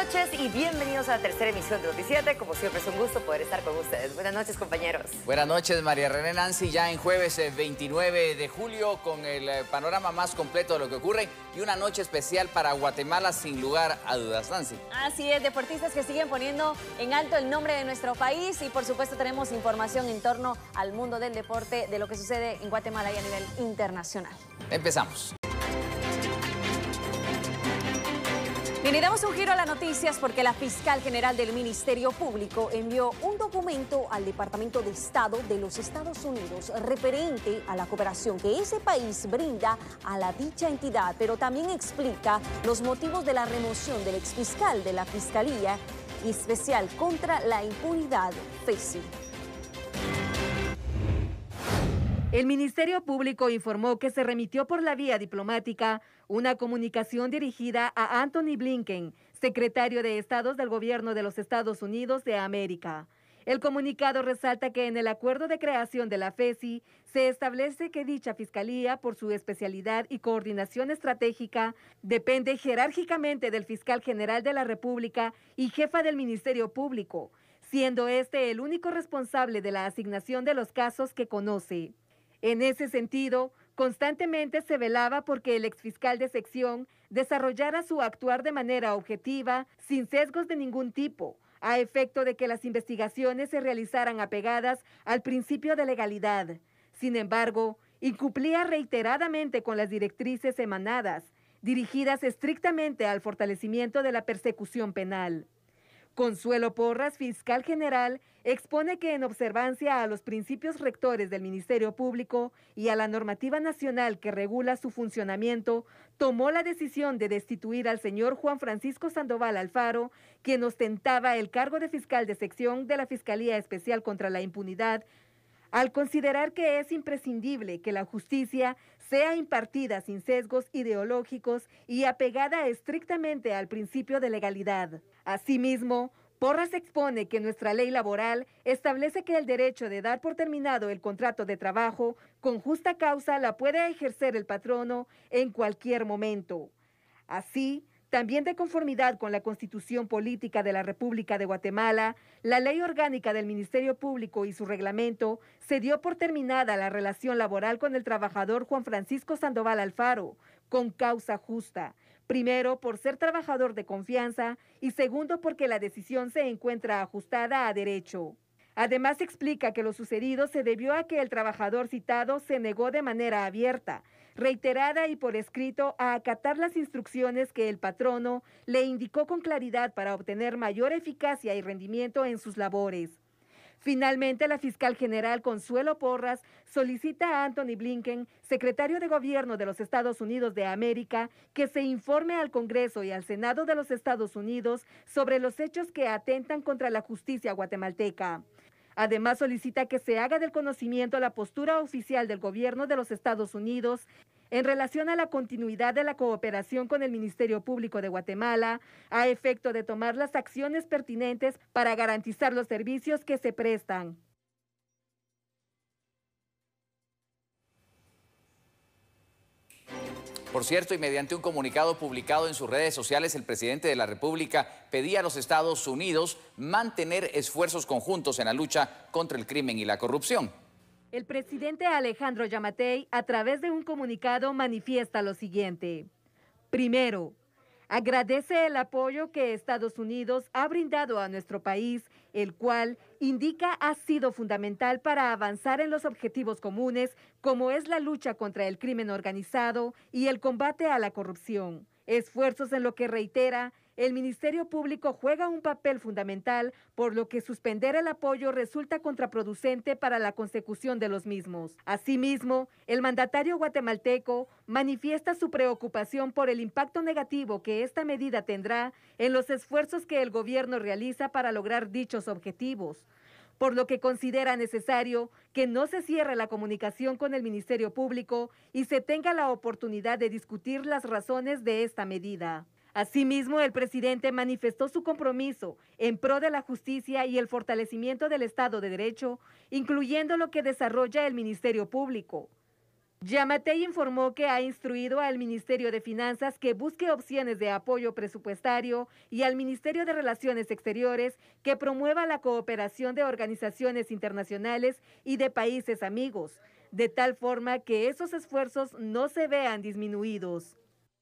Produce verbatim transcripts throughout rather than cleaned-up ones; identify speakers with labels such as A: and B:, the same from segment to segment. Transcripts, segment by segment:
A: noches y bienvenidos a la tercera emisión de Noticiete. Como siempre es un gusto poder estar con ustedes. Buenas noches, compañeros.
B: Buenas noches, María René Nancy, ya en jueves veintinueve de julio con el panorama más completo de lo que ocurre y una noche especial para Guatemala sin lugar a dudas, Nancy.
C: Así es, deportistas que siguen poniendo en alto el nombre de nuestro país y por supuesto tenemos información en torno al mundo del deporte, de lo que sucede en Guatemala y a nivel internacional.
B: Empezamos.
C: Bien, y damos un giro a las noticias porque la fiscal general del Ministerio Público envió un documento al Departamento de Estado de los Estados Unidos referente a la cooperación que ese país brinda a la dicha entidad, pero también explica los motivos de la remoción del exfiscal de la Fiscalía Especial contra la Impunidad, FESI.
D: El Ministerio Público informó que se remitió por la vía diplomática una comunicación dirigida a Antony Blinken, secretario de Estado del Gobierno de los Estados Unidos de América. El comunicado resalta que en el acuerdo de creación de la FESI se establece que dicha fiscalía, por su especialidad y coordinación estratégica, depende jerárquicamente del fiscal general de la República y jefa del Ministerio Público, siendo este el único responsable de la asignación de los casos que conoce. En ese sentido, constantemente se velaba porque el exfiscal de sección desarrollara su actuar de manera objetiva, sin sesgos de ningún tipo, a efecto de que las investigaciones se realizaran apegadas al principio de legalidad. Sin embargo, incumplía reiteradamente con las directrices emanadas, dirigidas estrictamente al fortalecimiento de la persecución penal. Consuelo Porras, fiscal general, expone que en observancia a los principios rectores del Ministerio Público y a la normativa nacional que regula su funcionamiento, tomó la decisión de destituir al señor Juan Francisco Sandoval Alfaro, quien ostentaba el cargo de fiscal de sección de la Fiscalía Especial contra la Impunidad, al considerar que es imprescindible que la justicia sea impartida sin sesgos ideológicos y apegada estrictamente al principio de legalidad. Asimismo, Porras expone que nuestra ley laboral establece que el derecho de dar por terminado el contrato de trabajo con justa causa la puede ejercer el patrono en cualquier momento. Así, también de conformidad con la Constitución Política de la República de Guatemala, la Ley Orgánica del Ministerio Público y su reglamento, se dio por terminada la relación laboral con el trabajador Juan Francisco Sandoval Alfaro, con causa justa. Primero, por ser trabajador de confianza y segundo, porque la decisión se encuentra ajustada a derecho. Además, explica que lo sucedido se debió a que el trabajador citado se negó de manera abierta, reiterada y por escrito a acatar las instrucciones que el patrono le indicó con claridad para obtener mayor eficacia y rendimiento en sus labores. Finalmente, la fiscal general Consuelo Porras solicita a Antony Blinken, secretario de Gobierno de los Estados Unidos de América, que se informe al Congreso y al Senado de los Estados Unidos sobre los hechos que atentan contra la justicia guatemalteca. Además, solicita que se haga del conocimiento la postura oficial del Gobierno de los Estados Unidos en relación a la continuidad de la cooperación con el Ministerio Público de Guatemala, a efecto de tomar las acciones pertinentes para garantizar los servicios que se prestan.
B: Por cierto, y mediante un comunicado publicado en sus redes sociales, el presidente de la República pedía a los Estados Unidos mantener esfuerzos conjuntos en la lucha contra el crimen y la corrupción.
D: El presidente Alejandro Yamatei, a través de un comunicado, manifiesta lo siguiente. Primero, agradece el apoyo que Estados Unidos ha brindado a nuestro país, el cual indica ha sido fundamental para avanzar en los objetivos comunes, como es la lucha contra el crimen organizado y el combate a la corrupción. Esfuerzos en lo que reitera, el Ministerio Público juega un papel fundamental, por lo que suspender el apoyo resulta contraproducente para la consecución de los mismos. Asimismo, el mandatario guatemalteco manifiesta su preocupación por el impacto negativo que esta medida tendrá en los esfuerzos que el gobierno realiza para lograr dichos objetivos, por lo que considera necesario que no se cierre la comunicación con el Ministerio Público y se tenga la oportunidad de discutir las razones de esta medida. Asimismo, el presidente manifestó su compromiso en pro de la justicia y el fortalecimiento del Estado de Derecho, incluyendo lo que desarrolla el Ministerio Público. Yamatei informó que ha instruido al Ministerio de Finanzas que busque opciones de apoyo presupuestario y al Ministerio de Relaciones Exteriores que promueva la cooperación de organizaciones internacionales y de países amigos, de tal forma que esos esfuerzos no se vean disminuidos.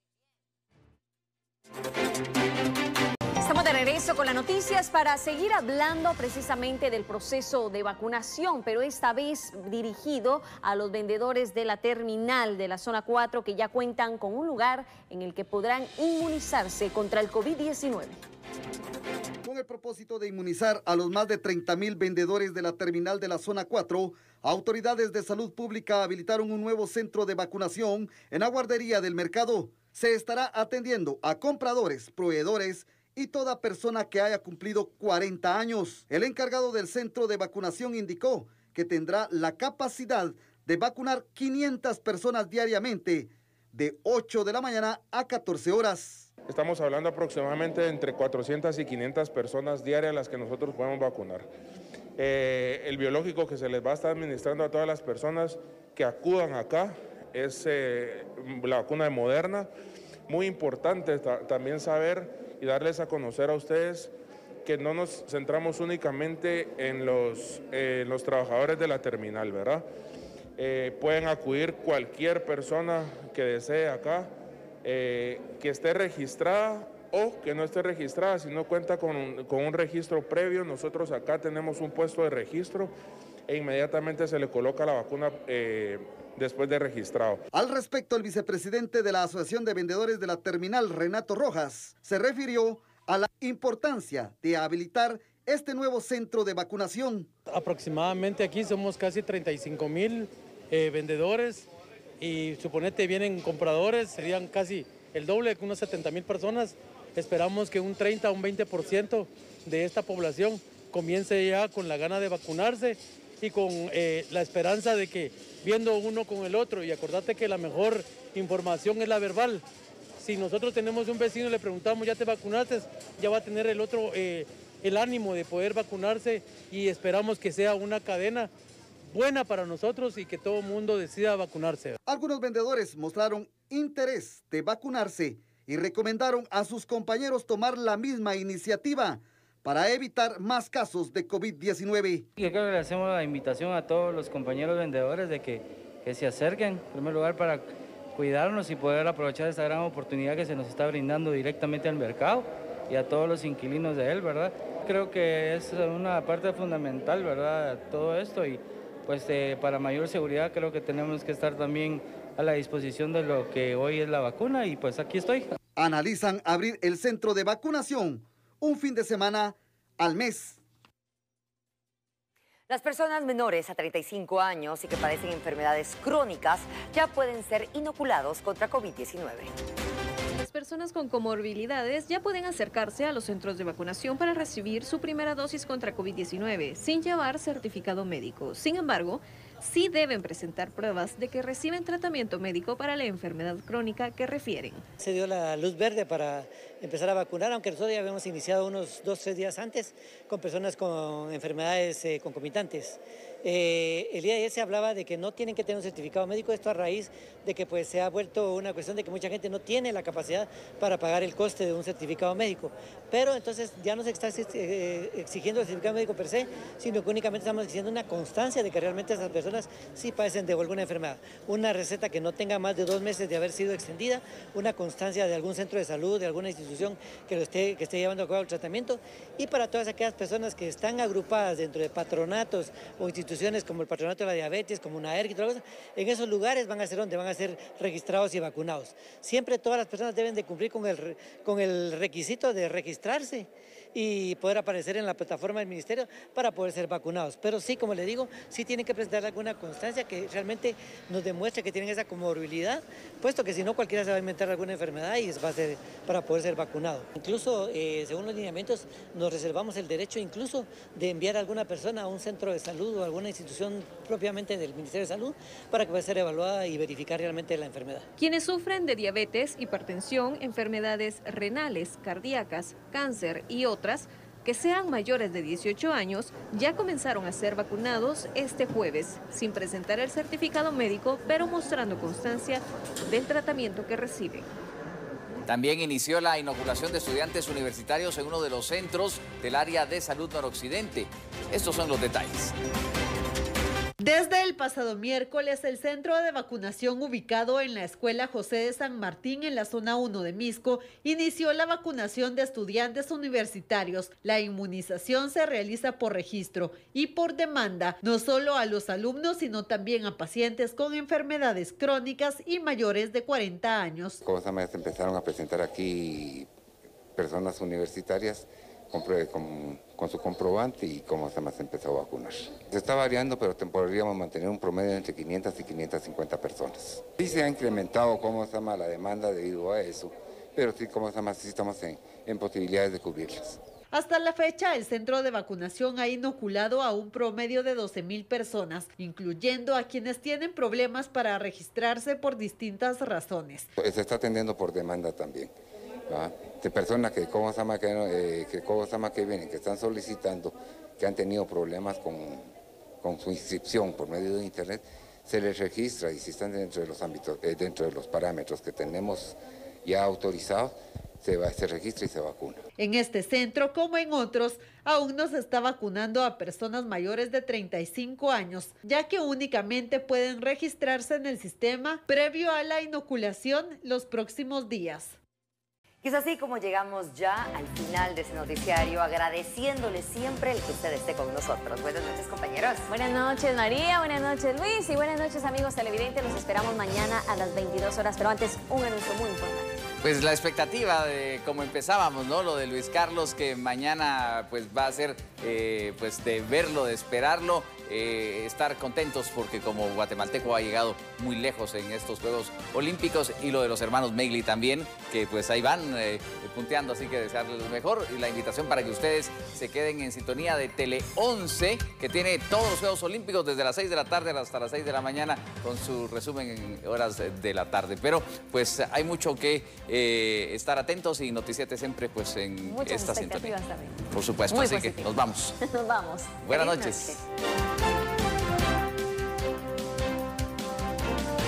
C: Estamos de regreso con las noticias para seguir hablando precisamente del proceso de vacunación, pero esta vez dirigido a los vendedores de la terminal de la zona cuatro que ya cuentan con un lugar en el que podrán inmunizarse contra el COVID diecinueve.
E: Con el propósito de inmunizar a los más de treinta mil vendedores de la terminal de la zona cuatro, autoridades de salud pública habilitaron un nuevo centro de vacunación en la guardería del mercado. Se estará atendiendo a compradores, proveedores y toda persona que haya cumplido cuarenta años. El encargado del centro de vacunación indicó que tendrá la capacidad de vacunar quinientas personas diariamente, de ocho de la mañana a catorce horas.
F: Estamos hablando aproximadamente de entre cuatrocientas y quinientas personas diarias las que nosotros podemos vacunar. Eh, el biológico que se les va a estar administrando a todas las personas que acudan acá es eh, la vacuna de Moderna. Muy importante también saber y darles a conocer a ustedes que no nos centramos únicamente en los, eh, en los trabajadores de la terminal, ¿verdad? Eh, pueden acudir cualquier persona que desee acá, eh, que esté registrada o que no esté registrada, si no cuenta con un, con un registro previo. Nosotros acá tenemos un puesto de registro e inmediatamente se le coloca la vacuna eh, después de registrado.
E: Al respecto, el vicepresidente de la Asociación de Vendedores de la Terminal, Renato Rojas, se refirió a la importancia de habilitar este nuevo centro de vacunación.
G: Aproximadamente aquí somos casi treinta y cinco mil eh, vendedores y suponete vienen compradores, serían casi el doble, unas setenta mil personas. Esperamos que un treinta, un veinte por ciento de esta población comience ya con la gana de vacunarse y con eh, la esperanza de que viendo uno con el otro, y acordate que la mejor información es la verbal. Si nosotros tenemos un vecino y le preguntamos, ¿ya te vacunaste? Ya va a tener el otro eh, el ánimo de poder vacunarse y esperamos que sea una cadena buena para nosotros y que todo el mundo decida vacunarse.
E: Algunos vendedores mostraron interés de vacunarse y recomendaron a sus compañeros tomar la misma iniciativa para evitar más casos de COVID diecinueve.
H: Yo creo que le hacemos la invitación a todos los compañeros vendedores de que, que se acerquen, en primer lugar, para cuidarnos y poder aprovechar esta gran oportunidad que se nos está brindando directamente al mercado y a todos los inquilinos de él, ¿verdad? Creo que es una parte fundamental, ¿verdad?, todo esto, y pues eh, para mayor seguridad creo que tenemos que estar también a la disposición de lo que hoy es la vacuna, y pues aquí estoy.
E: Analizan abrir el centro de vacunación un fin de semana al mes.
A: Las personas menores a treinta y cinco años y que padecen enfermedades crónicas ya pueden ser inoculados contra COVID diecinueve.
I: Las personas con comorbilidades ya pueden acercarse a los centros de vacunación para recibir su primera dosis contra COVID diecinueve sin llevar certificado médico. Sin embargo, sí deben presentar pruebas de que reciben tratamiento médico para la enfermedad crónica que refieren.
J: Se dio la luz verde para empezar a vacunar, aunque nosotros ya habíamos iniciado unos dos, tres días antes con personas con enfermedades eh, concomitantes. Eh, el día de ayer se hablaba de que no tienen que tener un certificado médico, esto a raíz de que pues, se ha vuelto una cuestión de que mucha gente no tiene la capacidad para pagar el coste de un certificado médico. Pero entonces ya no se está eh, exigiendo el certificado médico per se, sino que únicamente estamos exigiendo una constancia de que realmente esas personas sí padecen de alguna enfermedad. Una receta que no tenga más de dos meses de haber sido extendida, una constancia de algún centro de salud, de alguna institución que, lo esté, que esté llevando a cabo el tratamiento, y para todas aquellas personas que están agrupadas dentro de patronatos o instituciones como el Patronato de la Diabetes, como una ERC y todas las cosas, en esos lugares van a ser donde van a ser registrados y vacunados. Siempre todas las personas deben de cumplir con el, con el requisito de registrarse y poder aparecer en la plataforma del ministerio para poder ser vacunados. Pero sí, como le digo, sí tienen que presentar alguna constancia que realmente nos demuestre que tienen esa comorbilidad, puesto que si no cualquiera se va a inventar alguna enfermedad y va a ser para poder ser vacunado. Incluso, eh, según los lineamientos, nos reservamos el derecho incluso de enviar a alguna persona a un centro de salud o a alguna institución propiamente del Ministerio de Salud para que pueda ser evaluada y verificar realmente la enfermedad.
I: Quienes sufren de diabetes, hipertensión, enfermedades renales, cardíacas, cáncer y otras, que sean mayores de dieciocho años ya comenzaron a ser vacunados este jueves, sin presentar el certificado médico, pero mostrando constancia del tratamiento que reciben.
B: También inició la inoculación de estudiantes universitarios en uno de los centros del área de salud noroccidente. Estos son los detalles.
K: Desde el pasado miércoles, el centro de vacunación ubicado en la Escuela José de San Martín en la zona uno de Misco inició la vacunación de estudiantes universitarios. La inmunización se realiza por registro y por demanda, no solo a los alumnos, sino también a pacientes con enfermedades crónicas y mayores de cuarenta años.
L: Cosas más empezaron a presentar aquí personas universitarias Con, con, con su comprobante y cómo se más empezó a vacunar. Se está variando, pero podríamos mantener un promedio entre quinientas y quinientas cincuenta personas. Sí se ha incrementado cómo se llama la demanda debido a eso, pero sí cómo se llama, sí estamos en, en posibilidades de cubrirlas.
K: Hasta la fecha, el centro de vacunación ha inoculado a un promedio de doce mil personas, incluyendo a quienes tienen problemas para registrarse por distintas razones.
L: Se está atendiendo por demanda también. ¿Va? De personas que, ¿cómo se llama, que, eh, que, cómo se llama, que vienen, que están solicitando, que han tenido problemas con, con su inscripción por medio de internet, se les registra y si están dentro de los ámbitos, eh, dentro de los parámetros que tenemos ya autorizados, se, va, se registra y se vacuna.
K: En este centro, como en otros, aún no se está vacunando a personas mayores de treinta y cinco años, ya que únicamente pueden registrarse en el sistema previo a la inoculación los próximos días.
A: Y es así como llegamos ya al final de ese noticiario, agradeciéndole siempre el que usted esté con nosotros. Buenas noches, compañeros.
C: Buenas noches, María. Buenas noches, Luis. Y buenas noches, amigos televidentes. Los esperamos mañana a las veintidós horas. Pero antes, un anuncio muy importante.
B: Pues la expectativa de cómo empezábamos, ¿no? Lo de Luis Carlos, que mañana pues va a ser eh, pues de verlo, de esperarlo, eh, estar contentos porque como guatemalteco ha llegado muy lejos en estos Juegos Olímpicos, y lo de los hermanos Meigli también, que pues ahí van eh, punteando, así que desearles lo mejor, y la invitación para que ustedes se queden en sintonía de Tele once, que tiene todos los Juegos Olímpicos desde las seis de la tarde hasta las seis de la mañana, con su resumen en horas de la tarde. Pero pues hay mucho que eh, estar atentos, y Noticiete siempre pues en
C: Muchas
B: esta sintonía.
C: También.
B: Por supuesto,
C: Muy
B: así
C: positivo.
B: que nos vamos.
C: Nos vamos.
B: Buenas
C: Feliz
B: noches.
C: Noche.